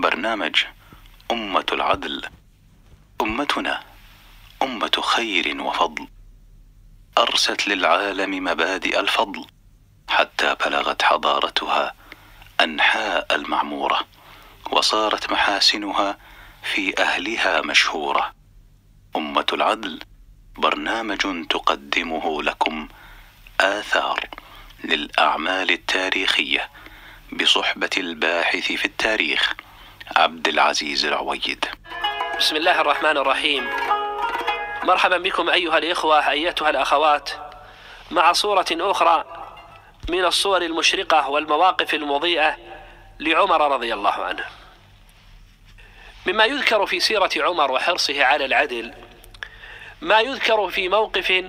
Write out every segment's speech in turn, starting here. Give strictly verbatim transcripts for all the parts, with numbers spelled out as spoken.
برنامج أمة العدل. أمتنا أمة خير وفضل، أرست للعالم مبادئ الفضل، حتى بلغت حضارتها أنحاء المعمورة، وصارت محاسنها في أهلها مشهورة. أمة العدل برنامج تقدمه لكم آثار للأعمال التاريخية بصحبة الباحث في التاريخ عبد العزيز العويد. بسم الله الرحمن الرحيم. مرحبا بكم أيها الإخوة أيتها الأخوات مع صورة أخرى من الصور المشرقة والمواقف المضيئة لعمر رضي الله عنه. مما يذكر في سيرة عمر وحرصه على العدل ما يذكر في موقف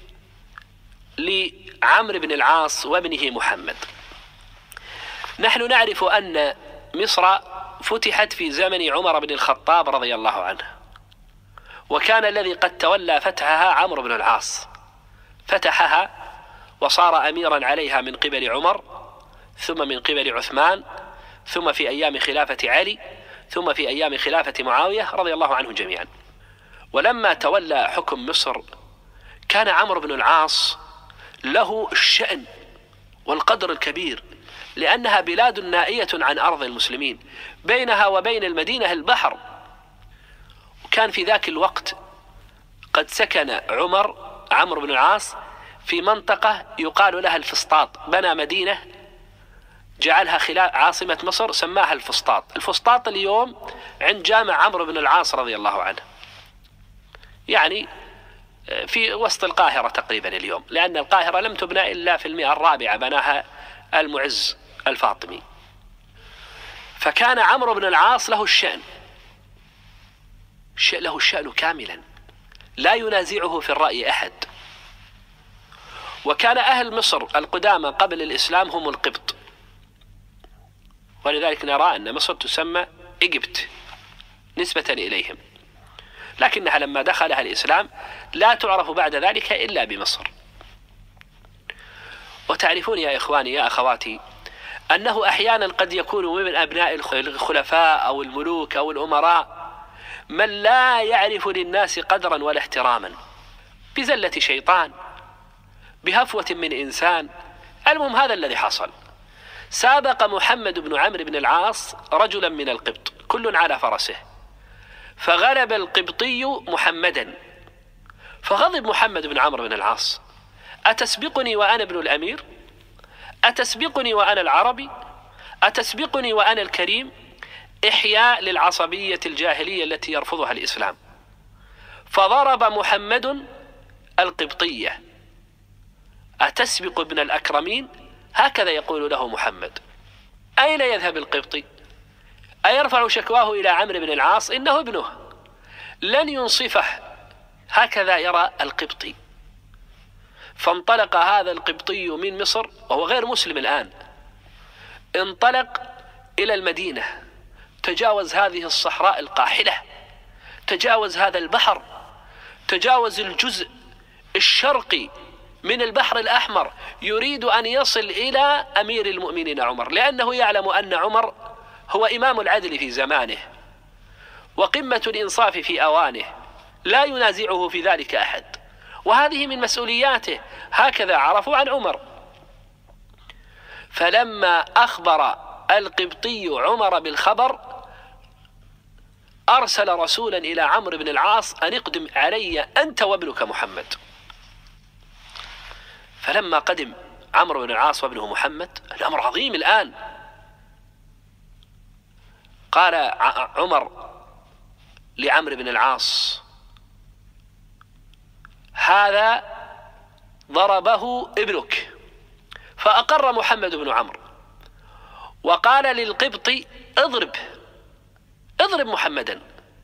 لعمرو بن العاص وابنه محمد. نحن نعرف أن مصر فتحت في زمن عمر بن الخطاب رضي الله عنه، وكان الذي قد تولى فتحها عمرو بن العاص، فتحها وصار أميرا عليها من قبل عمر، ثم من قبل عثمان، ثم في أيام خلافة علي، ثم في أيام خلافة معاوية رضي الله عنه جميعا. ولما تولى حكم مصر كان عمرو بن العاص له الشأن والقدر الكبير، لأنها بلاد نائية عن أرض المسلمين، بينها وبين المدينة البحر. وكان في ذاك الوقت قد سكن عمر عمرو بن العاص في منطقة يقال لها الفسطاط، بنى مدينة جعلها خلال عاصمة مصر سماها الفسطاط. الفسطاط اليوم عند جامع عمرو بن العاص رضي الله عنه، يعني في وسط القاهرة تقريبا اليوم، لأن القاهرة لم تبنى إلا في المئة الرابعة، بناها المعز الفاطمي. فكان عمرو بن العاص له الشأن، له الشأن كاملا لا ينازعه في الرأي أحد. وكان أهل مصر القدامى قبل الإسلام هم القبط، ولذلك نرى أن مصر تسمى إجبت نسبة إليهم، لكنها لما دخلها الإسلام لا تعرف بعد ذلك إلا بمصر. وتعرفون يا إخواني يا أخواتي أنه أحيانا قد يكون من أبناء الخلفاء أو الملوك أو الأمراء من لا يعرف للناس قدرا ولا احتراما، بزلة شيطان، بهفوة من إنسان. المهم هذا الذي حصل. سابق محمد بن عمرو بن العاص رجلا من القبط، كل على فرسه، فغلب القبطي محمدا، فغضب محمد بن عمرو بن العاص: أتسبقني وأنا ابن الأمير؟ أتسبقني وأنا العربي؟ أتسبقني وأنا الكريم؟ إحياء للعصبية الجاهلية التي يرفضها الإسلام. فضرب محمد القبطية: أتسبق ابن الأكرمين؟ هكذا يقول له محمد. أين يذهب القبطي؟ أيرفع شكواه إلى عمرو بن العاص؟ إنه ابنه لن ينصفه، هكذا يرى القبطي. فانطلق هذا القبطي من مصر وهو غير مسلم الآن، انطلق إلى المدينة، تجاوز هذه الصحراء القاحلة، تجاوز هذا البحر، تجاوز الجزء الشرقي من البحر الأحمر، يريد أن يصل إلى أمير المؤمنين عمر، لأنه يعلم أن عمر هو إمام العدل في زمانه وقمة الإنصاف في أوانه، لا ينازعه في ذلك أحد، وهذه من مسؤولياته، هكذا عرفوا عن عمر. فلما أخبر القبطي عمر بالخبر أرسل رسولا إلى عمرو بن العاص أن اقدم علي أنت وابنك محمد. فلما قدم عمرو بن العاص وابنه محمد، الأمر عظيم الآن. قال عمر لعمرو بن العاص: هذا ضربه ابنك. فأقر محمد بن عمرو وقال للقبطي: اضرب اضرب محمدا.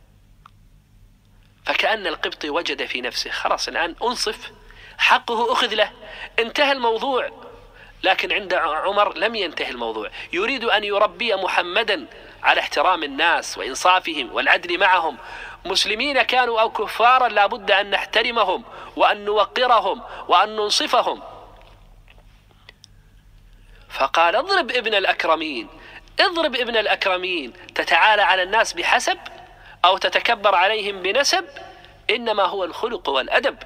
فكأن القبطي وجد في نفسه خلاص الآن أنصف، حقه أخذ له، انتهى الموضوع. لكن عند عمر لم ينتهي الموضوع، يريد أن يربي محمدا على احترام الناس وإنصافهم والعدل معهم. مسلمين كانوا أو كفارا لا بد أن نحترمهم وأن نوقرهم وأن ننصفهم. فقال: اضرب ابن الأكرمين، اضرب ابن الأكرمين تتعالى على الناس بحسب أو تتكبر عليهم بنسب، إنما هو الخلق والأدب.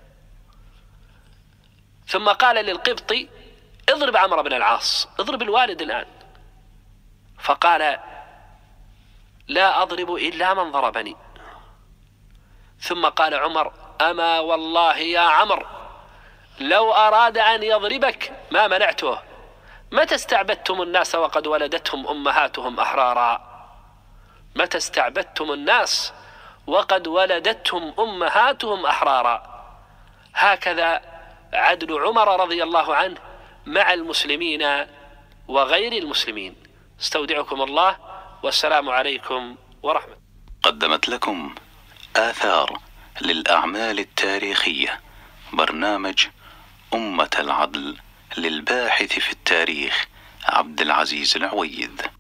ثم قال للقبطي اضرب عمرو بن العاص، اضرب الوالد الآن. فقال لا أضرب إلا من ضربني. ثم قال عمر أما والله يا عمرو لو أراد أن يضربك ما منعته، متى استعبدتم الناس وقد ولدتهم أمهاتهم أحرارا؟ متى استعبدتم الناس وقد ولدتهم أمهاتهم أحرارا؟ هكذا عدل عمر رضي الله عنه مع المسلمين وغير المسلمين. استودعكم الله والسلام عليكم ورحمة الله. قدمت لكم آثار للأعمال التاريخية برنامج أمة العدل للباحث في التاريخ عبد العزيز العويد.